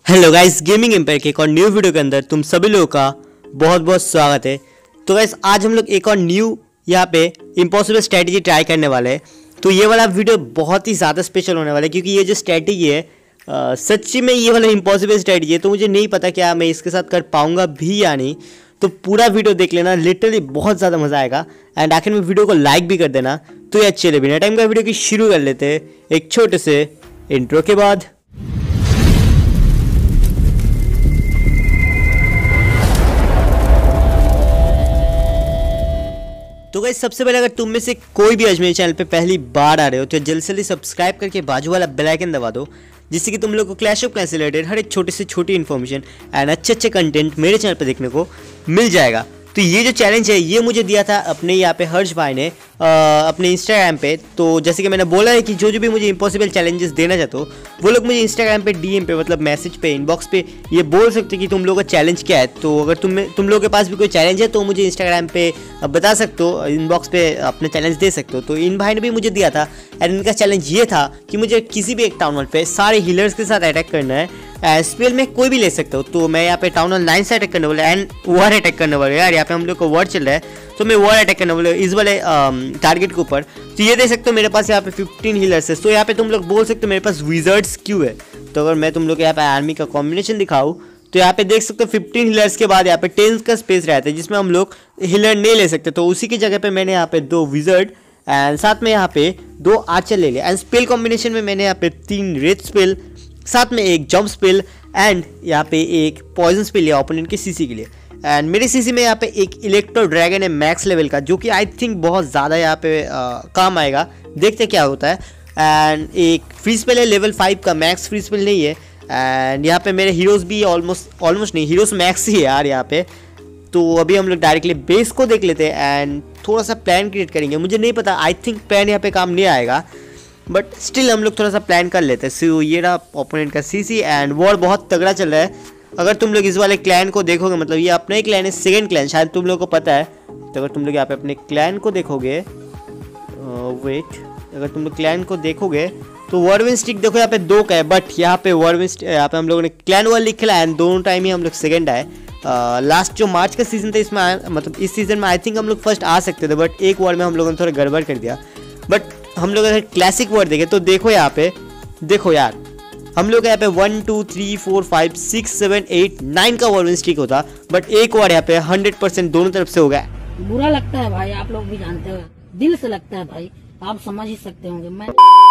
Hello guys, gaming empire के एक और न्यू वीडियो के अंदर तुम सभी लोगों का बहुत बहुत स्वागत है। तो गाइस आज हम लोग एक और न्यू यहाँ पे इम्पॉसिबल स्ट्रैटेजी ट्राई करने वाले हैं। तो ये वाला वीडियो बहुत ही ज़्यादा स्पेशल होने वाला है क्योंकि ये जो स्ट्रैटेजी है सच्ची में ये वाला इम्पॉसिबल स्ट्रैटेजी है। तो मुझे नहीं पता क्या मैं इसके साथ कर पाऊँगा भी या नहीं। तो पूरा वीडियो देख लेना, लिटरली बहुत ज़्यादा मज़ा आएगा। एंड आखिर में वीडियो को लाइक भी कर देना। तो ये चलिए बिना टाइम का वीडियो की शुरू कर लेते हैं एक छोटे से इंट्रो के बाद। तो गाइस सबसे पहले अगर तुम में से कोई भी आज मेरे चैनल पे पहली बार आ रहे हो तो जल्दी से सब्सक्राइब करके बाजू वाला बेल आइकन दबा दो, जिससे कि तुम लोग को क्लैश ऑफ क्लैंस से रिलेटेड हर एक छोटे से छोटी इन्फॉर्मेशन एंड अच्छे कंटेंट मेरे चैनल पे देखने को मिल जाएगा। तो ये जो चैलेंज है ये मुझे दिया था अपने यहाँ पे हर्ष भाई ने अपने इंस्टाग्राम पे। तो जैसे कि मैंने बोला है कि जो भी मुझे इम्पॉसिबल चैलेंजेस देना चाहते हो वो लोग मुझे इंस्टाग्राम पे डीएम पे मतलब मैसेज पे इनबॉक्स पे ये बोल सकते कि तुम लोगों का चैलेंज क्या है। तो अगर तुम लोगों के पास भी कोई चैलेंज है तो मुझे इंस्टाग्राम पे बता सकते हो, इनबॉक्स पे अपने चैलेंज दे सकते हो। तो इन भाई ने भी मुझे दिया था एंड इनका चैलेंज ये था कि मुझे किसी भी एक टाउन हॉल पे सारे हीलर्स के साथ अटैक करना है। स्पेल में कोई भी ले सकते हो। तो मैं यहाँ पे टाउन हॉल 9 से अटैक करने वाला एंड वॉर अटैक करने वाला यार। यहाँ पे हम लोग को वॉर चल रहा है तो मैं वॉर अटैक करने वाला इस वाले टारगेट के ऊपर। तो ये देख सकते हो मेरे पास यहाँ पे 15 हीलर्स है। तो यहाँ पे तुम लोग बोल सकते हो मेरे पास विजर्ड्स क्यों है। तो अगर मैं तुम लोग यहाँ पे आर्मी का कॉम्बिनेशन दिखाऊँ तो यहाँ पे देख सकते हो 15 हीलर्स के बाद यहाँ पे 10 का स्पेस रहता है जिसमें हम लोग हीलर नहीं ले सकते। तो उसी की जगह पे मैंने यहाँ पे 2 विजर्ड एंड साथ में यहाँ पे 2 आर्चर ले लिया। एंड स्पेल कॉम्बिनेशन में मैंने यहाँ पे 3 रेड स्पेल, साथ में एक जंप स्पेल एंड यहाँ पे एक पॉइजन स्पेल लिया ओपोनेंट के सीसी के लिए। एंड मेरे सीसी में यहाँ पे एक इलेक्ट्रो ड्रैगन है मैक्स लेवल का, जो कि आई थिंक बहुत ज़्यादा यहाँ पे काम आएगा। देखते क्या होता है। एंड एक फ्री स्पेल है लेवल 5 का, मैक्स फ्री स्पेल नहीं है। एंड यहाँ पे मेरे हीरोज़ भी ऑलमोस्ट नहीं, हीरोज़ मैक्स ही है यार यहाँ पे। तो अभी हम लोग डायरेक्टली बेस को देख लेते हैं एंड थोड़ा सा प्लान क्रिएट करेंगे। मुझे नहीं पता, आई थिंक प्लान यहाँ पे काम नहीं आएगा, बट स्टिल हम लोग थोड़ा सा प्लान कर लेते हैं। सो ये रहा ओपोनेंट का सीसी एंड वॉर बहुत तगड़ा चल रहा है। अगर तुम लोग इस वाले क्लैन को देखोगे, मतलब ये अपना ही क्लैन है, सेकंड क्लैन शायद तुम लोगों को पता है। तो अगर तुम लोग यहाँ पे अपने क्लैन को देखोगे अगर तुम लोग क्लैन को देखोगे तो वॉरविन स्टिक देखो यहाँ पे 2 का है, बट यहाँ पे वॉरविन यहाँ पे हम लोगों ने क्लैन वॉर लिख खेला एंड दोनों टाइम ही हम लोग सेकेंड आए। लास्ट जो मार्च का सीजन था इसमें मतलब इस सीजन में आई थिंक हम लोग फर्स्ट आ सकते थे, बट एक वॉर में हम लोगों ने थोड़ा गड़बड़ कर दिया। बट हम लोग अगर क्लासिक वर्ड देखें तो देखो यहाँ पे, देखो यार हम लोग यहाँ पे 1 2 3 4 5 6 7 8 9 का वॉरविन स्टिक होता, बट एक वर्ड यहाँ पे 100% दोनों तरफ से हो गया। बुरा लगता है भाई, आप लोग भी जानते हो, दिल से लगता है भाई, आप समझ ही सकते होंगे। मैं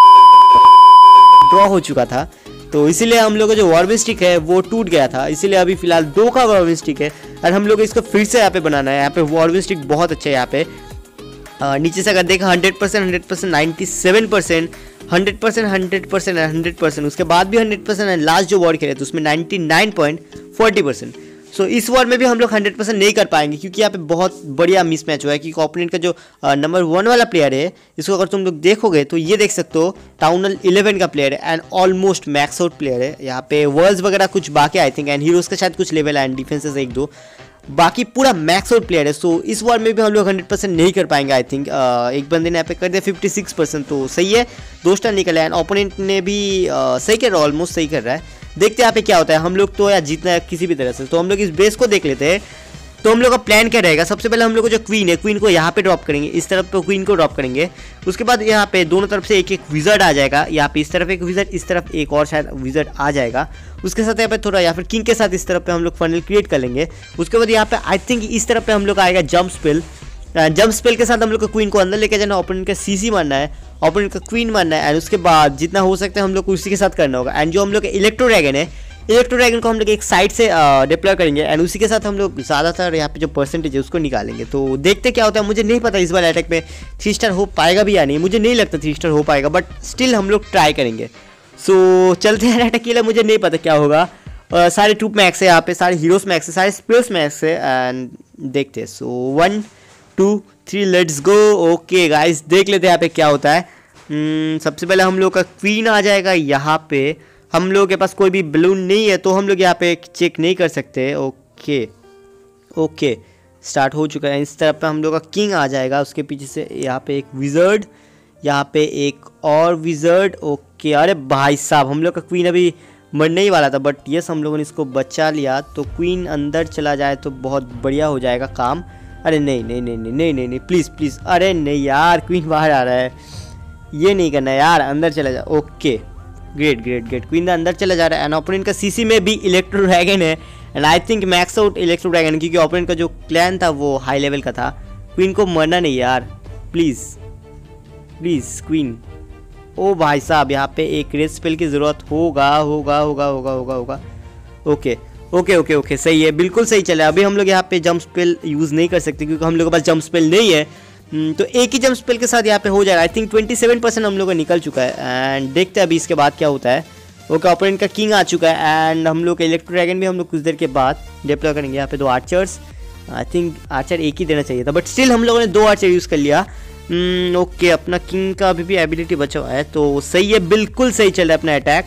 ड्रॉ हो चुका था तो इसीलिए हम लोग का जो वॉरविन स्टिक है वो टूट गया था, इसीलिए अभी फिलहाल 2 का वॉरविन स्टिक है और हम लोग इसको फिर से यहाँ पे बनाना है। यहाँ पे वॉरविन स्टिक बहुत अच्छा है। यहाँ पे नीचे से अगर देखा 100%, 97%, 100%, 100%, उसके बाद भी 100% है। लास्ट जो वॉर खेले तो उसमें 99.40%। सो इस वॉर में भी हम लोग 100% नहीं कर पाएंगे क्योंकि यहाँ पे बहुत बढ़िया मिस मैच हुआ है। क्योंकि ओपोनेंट का जो नंबर 1 वाला प्लेयर है इसको अगर तुम लोग देखोगे तो ये देख सकते हो टाउन हॉल 11 का प्लेयर है and almost max out player है। यहाँ पे वर्ल्ड्स वगैरह कुछ बाकी आई थिंक एंड हीरोज़ का शायद कुछ लेवल है एंड डिफेंसेस 1-2, बाकी पूरा मैक्स आउट प्लेयर है। सो इस वॉर में भी हम लोग 100% नहीं कर पाएंगे आई थिंक। एक बंदे ने यहाँ पे कर दिया 56%, तो सही है, 2 स्टार निकला है एंड ओपोनेंट ने भी सही कर रहा है, ऑलमोस्ट सही कर रहा है। देखते हैं यहाँ पे क्या होता है। हम लोग तो यार जीतना है किसी भी तरह से। तो हम लोग इस बेस को देख लेते हैं। तो हम लोग का प्लान क्या रहेगा, सबसे पहले हम लोग को जो क्वीन है, क्वीन को यहाँ पे ड्रॉप करेंगे, इस तरफ पे क्वीन को ड्रॉप करेंगे। उसके बाद यहाँ पे दोनों तरफ से एक एक विजर्ड आ जाएगा। यहाँ पे इस तरफ एक विजर्ड, इस तरफ एक और शायद विजर्ड आ जाएगा। उसके साथ यहाँ पे थोड़ा या फिर किंग के साथ इस तरफ पे हम लोग फनल क्रिएट कर लेंगे। उसके बाद यहाँ पे आई थिंक इस तरफ पे हम लोग आएगा जंप स्पेल। जंप स्पेल के साथ हम लोग को क्वीन को अंदर लेके जाना, ओपोनेंट का सीसी मारना है, ओपोनेंट का क्वीन मारना है एंड उसके बाद जितना हो सकता है हम लोग को उसी के साथ करना होगा। एंड जो हम लोग का इलेक्ट्रो ड्रैगन है, इलेक्ट्रो ड्रैगन को हम लोग एक साइड से डिप्लॉय करेंगे एंड उसी के साथ हम लोग ज़्यादातर यहाँ पे जो परसेंटेज है उसको निकालेंगे। तो देखते क्या होता है। मुझे नहीं पता इस वाले अटैक में 3 स्टार हो पाएगा भी या नहीं, मुझे नहीं लगता 3 स्टार हो पाएगा, बट स्टिल हम लोग ट्राई करेंगे। सो चलते हैं अटैक के लिए। मुझे नहीं पता क्या होगा। सारे ट्रूप मैक्स है यहाँ पे, सारे हीरोज़ मैक्स है, सारे स्पेल्स मैक्स है एंड देखते हैं। So 1 2 3 let's go. Okay guys, देख लेते हैं यहाँ पे क्या होता है। सबसे पहले हम लोग का क्वीन आ जाएगा यहाँ पे। हम लोग के पास कोई भी बलून नहीं है तो हम लोग यहाँ पे चेक नहीं कर सकते। ओके स्टार्ट हो चुका है। इस तरफ पे हम लोग का किंग आ जाएगा, उसके पीछे से यहाँ पे एक विजर्ड, यहाँ पे एक और विजर्ड। ओके, अरे भाई साहब हम लोग का क्वीन अभी मरने ही वाला था, बट यस हम लोगों ने इसको बचा लिया। तो क्वीन अंदर चला जाए तो बहुत बढ़िया हो जाएगा काम। अरे नहीं नहीं नहीं नहीं नहीं नहीं नहीं, प्लीज़ प्लीज़, अरे नहीं यार, क्वीन बाहर आ रहा है, ये नहीं करना यार, अंदर चला जा। Okay great great great, queen अंदर चला जा रहा है। एंड ओपोनेंट का सीसी में भी इलेक्ट्रो ड्रैगन है, and I think max out electro dragon, क्योंकि ओपोनेंट का जो क्लैन था वो हाई लेवल का था। क्वीन को मरना नहीं यार, प्लीज़ प्लीज़ क्वीन। ओ भाई साहब, यहाँ पे एक रेड स्पेल की ज़रूरत होगा होगा होगा होगा होगा होगा। ओके ओके ओके ओके, सही है, बिल्कुल सही चला। अभी हम लोग यहाँ पे जंप स्पेल यूज़ नहीं कर सकते क्योंकि हम लोग के पास जंप स्पेल नहीं है। तो एक ही जंप स्पेल के साथ यहाँ पे हो जाएगा। आई थिंक 27% हम लोग का निकल चुका है, एंड देखते हैं अभी इसके बाद क्या होता है। ओके, ओपोनेंट का किंग आ चुका है, एंड हम लोग का इलेक्ट्रो ड्रैगन भी हम लोग कुछ देर के बाद डिप्लॉय करेंगे। यहाँ पे 2 आर्चर्स, आई थिंक आर्चर एक ही देना चाहिए था, बट स्टिल हम लोगों ने 2 आर्चर यूज़ कर लिया। ओके, अपना किंग का अभी भी एबिलिटी बचा हुआ है, तो सही है, बिल्कुल सही चल रहा है अपना अटैक।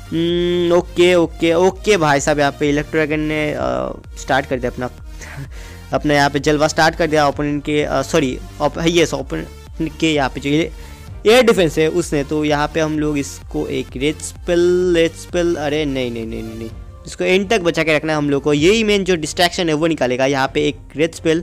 ओके ओके ओके भाई साहब, यहाँ पे इलेक्ट्रो ड्रैगन ने स्टार्ट कर दिया अपना यहाँ पे जलवा स्टार्ट कर दिया ओपोनेंट के, सॉरी यस ओपोनेंट के यहाँ पे जो एयर डिफेंस है उसने। तो यहाँ पे हम लोग इसको एक रेड स्पेल, अरे नहीं नहीं नहीं नहीं, इसको एंड तक बचा के रखना है हम लोग को, यही मेन जो डिस्ट्रैक्शन है वो निकालेगा। यहाँ पे एक red spell,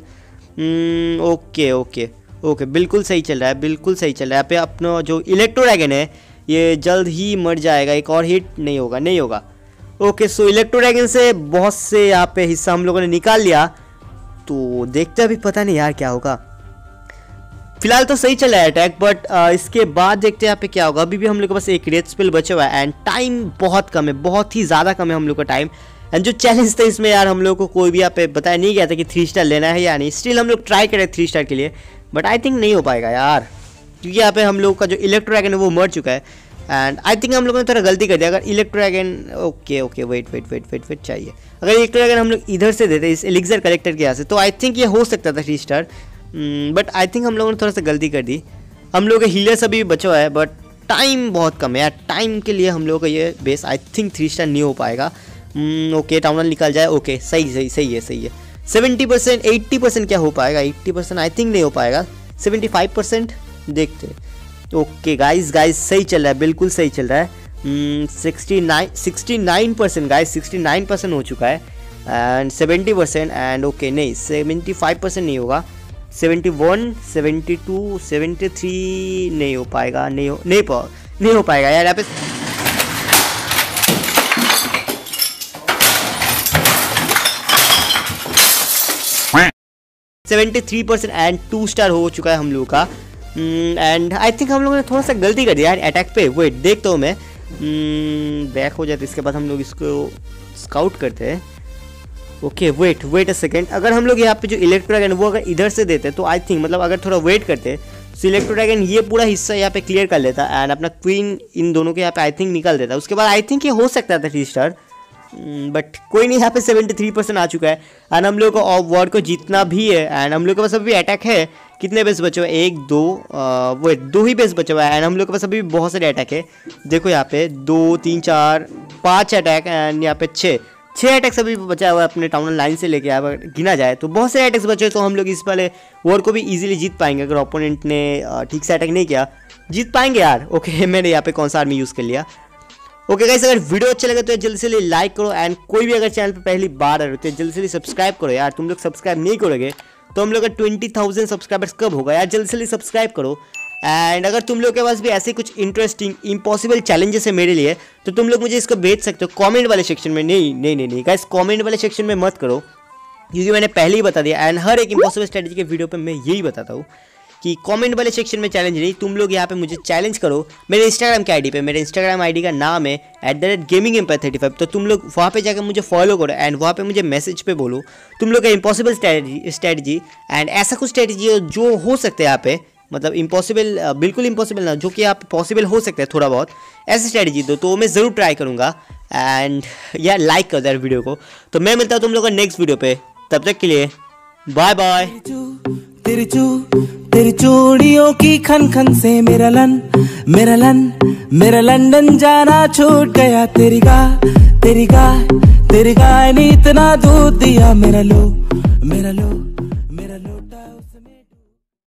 okay okay okay, बिल्कुल सही चल रहा है, बिल्कुल सही चल रहा है। यहाँ पे अपना जो इलेक्ट्रो ड्रैगन है ये जल्द ही मर जाएगा, एक और हिट नहीं होगा, नहीं होगा। ओके, सो इलेक्ट्रो ड्रैगन से बहुत से यहाँ पे हिस्सा हम लोगों ने निकाल लिया, तो देखते अभी पता नहीं यार क्या होगा। फिलहाल तो सही चल रहा है अटैक, बट इसके बाद देखते हैं यहाँ पे क्या होगा। अभी भी हम लोग के पास एक रेड स्पेल बचा हुआ है, एंड टाइम बहुत कम है, बहुत ही ज़्यादा कम है हम लोग का टाइम। एंड जो चैलेंज था इसमें यार हम लोग को कोई भी यहाँ पे बताया नहीं गया था कि 3 स्टार लेना है या नहीं। स्टिल हम लोग ट्राई करें 3 स्टार के लिए, बट आई थिंक नहीं हो पाएगा यार, क्योंकि यहाँ पे हम लोग का जो इलेक्ट्रो ड्रैगन है वो मर चुका है। एंड आई थिंक हम लोगों ने थोड़ा गलती कर दिया। अगर electro dragon, okay okay, wait चाहिए, अगर इलेक्ट्रो ड्रैगन हम लोग इधर से देते इस एलिक्सर कलेक्टर के यहाँ से, तो आई थिंक ये हो सकता था 3 स्टार, बट आई थिंक हम लोगों ने थोड़ा सा गलती कर दी। हम लोग का हीलर्स अभी बचा हुआ है, बट टाइम बहुत कम है यार, टाइम के लिए हम लोग का ये बेस आई थिंक 3 स्टार नहीं हो पाएगा। ओके, टाउन निकल जाए, ओके सही है 70%, 80% क्या हो पाएगा, 80% आई थिंक नहीं हो पाएगा, 75% देखते। ओके गाइस सही चल रहा है, बिल्कुल सही चल रहा है। 69% गाइस, 69% हो चुका है, एंड 70%, एंड ओके नहीं 75% नहीं होगा, 71, 72, 73 नहीं हो पाएगा, नहीं हो पाएगा यार। यहाँ पे 73% एंड 2 स्टार हो चुका है हम लोगों का। एंड आई थिंक हम लोगों ने थोड़ा सा गलती कर दिया यार अटैक पे। वेट देखता हूँ मैं, बैक हो जाता है, इसके बाद हम लोग इसको स्काउट करते हैं। ओके वेट अ सेकेंड, अगर हम लोग यहाँ पे जो इलेक्ट्रो ड्रैगन वो अगर इधर से देते तो आई थिंक, मतलब अगर थोड़ा वेट करते तो इलेक्ट्रो ड्रैगन ये पूरा हिस्सा यहाँ पे क्लियर कर लेता, एंड अपना क्वीन इन दोनों के यहाँ पे आई थिंक निकाल देता। उसके बाद आई थिंक ये हो सकता था 3 स्टार, बट कोई नहीं, यहाँ पे 73% आ चुका है, एंड हम लोग को वॉर को जीतना भी है। एंड हम लोग के पास अभी अटैक है, कितने बेस बचे हुए, 1 2 वो 2 ही बेस बचे हुआ है, एंड हम लोग के पास अभी बहुत सारे अटैक है। देखो यहाँ पे 2 3 4 5 अटैक, एंड यहाँ पे 6 अटैक्स अभी बचा हुआ है अपने टाउन लाइन से लेके, अगर गिना जाए तो बहुत से अटैक्स बचे, तो हम लोग इस वाले वॉर को भी इजीली जीत पाएंगे। अगर ओपोनेंट ने ठीक से अटैक नहीं किया, जीत पाएंगे यार। ओके, मैंने यहाँ पे कौन सा आर्मी यूज़ कर लिया। ओके गाइस, अगर वीडियो अच्छा लगे तो जल्दी से लाइक करो, एंड कोई भी अगर चैनल पे पहली बार आ रहे हो तो जल्दी से सब्सक्राइब करो यार। तुम लोग सब्सक्राइब नहीं करोगे तो हम लोग का 20,000 सब्सक्राइबर्स कब होगा यार, जल्दी से सब्सक्राइब करो। एंड अगर तुम लोग के पास भी ऐसे कुछ इंटरेस्टिंग इम्पॉसिबल चैलेंजेस है मेरे लिए, तो तुम लोग मुझे इसको भेज सकते हो कमेंट वाले सेक्शन में। नहीं गाइस, कमेंट वाले सेक्शन में मत करो, क्योंकि मैंने पहले ही बता दिया। एंड हर एक इम्पॉसिबल स्ट्रेटजी के वीडियो पे मैं यही बताता हूँ कि कमेंट वाले सेक्शन में चैलेंज नहीं, तुम लोग यहाँ पे मुझे चैलेंज करो मेरे इंस्टाग्राम के आईडी पे। मेरे इंस्टाग्राम आईडी का नाम है @gamingempire35। तो तुम लोग वहाँ पे जाकर मुझे फॉलो करो, एंड वहाँ पे मुझे मैसेज पे बोलो तुम लोग का इम्पॉसिबल स्ट्रेटजी, एंड ऐसा कुछ स्ट्रेटजी जो हो सकता है यहाँ पे, मतलब इम्पॉसिबल, बिल्कुल इम्पॉसिबल ना, जो कि आप पॉसिबल हो सकता है थोड़ा बहुत, ऐसी स्ट्रेटजी दो, तो मैं ज़रूर ट्राई करूँगा। एंड यार लाइक कर दो यार वीडियो को। तो मैं मिलता हूँ तुम लोग का नेक्स्ट वीडियो पे, तब तक के लिए बाय बाय। तेरी चूड़ियों की खन खन से मेरा लंदन जाना छूट गया। तेरी गाय ने इतना दूध दिया, मेरा लो